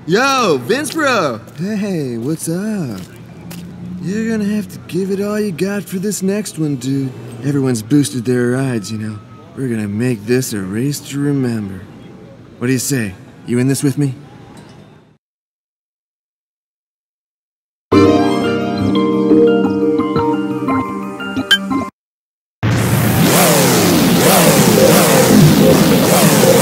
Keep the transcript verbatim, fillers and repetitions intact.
Yo, Vince bro! Hey, what's up? You're gonna have to give it all you got for this next one, dude. Everyone's boosted their rides, you know. We're gonna make this a race to remember. What do you say? You in this with me? Wow.